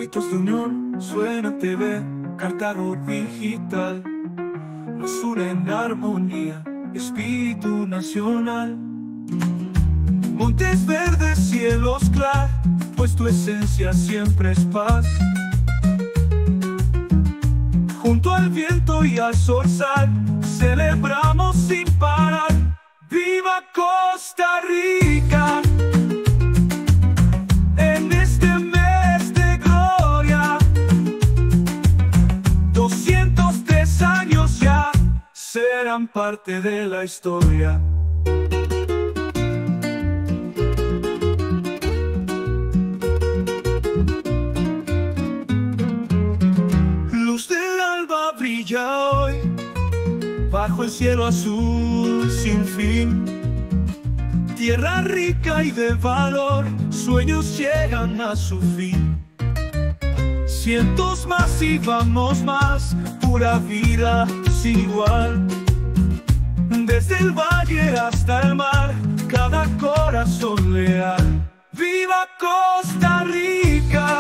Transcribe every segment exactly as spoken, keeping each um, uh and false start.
Gritos de unión, suena T V, Cartago digital. Nos une en armonía, espíritu nacional. Montes verdes, cielos claros, pues tu esencia siempre es paz. Junto al viento y al zorzal, celebramos sin parar. ¡Viva Costa Rica! En este mes de gloria, doscientos tres años ya serán parte de la historia. Luz del alba brilla hoy bajo el cielo azul sin fin. Tierra rica y de valor, sueños llegan a su fin. Cientos más y vamos más, pura vida sin igual. Desde el valle hasta el mar, cada corazón leal. ¡Viva Costa Rica!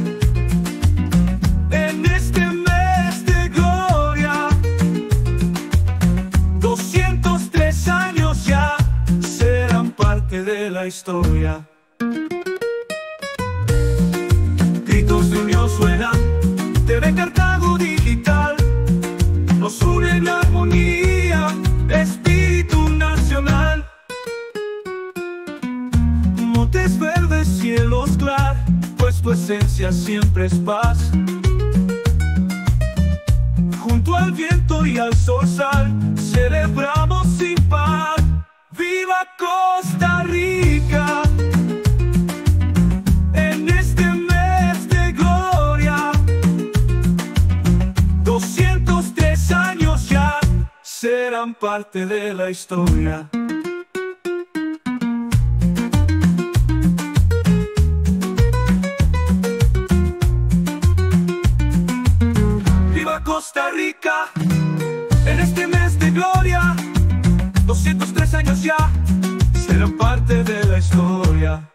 En este mes de gloria, doscientos tres años ya serán parte de la historia. Gritos de unión suenan, T V Cartago digital. Nos une en armonía, espíritu nacional. Montes verdes, cielos claros, pues tu esencia siempre es paz. Junto al viento y al zorzal, celebramos sin par. ¡Viva Costa Rica! En este mes de gloria, doscientos tres años ya serán parte de la historia. ¡Viva Costa Rica! En este mes de gloria, doscientos tres años ya serán parte de la historia.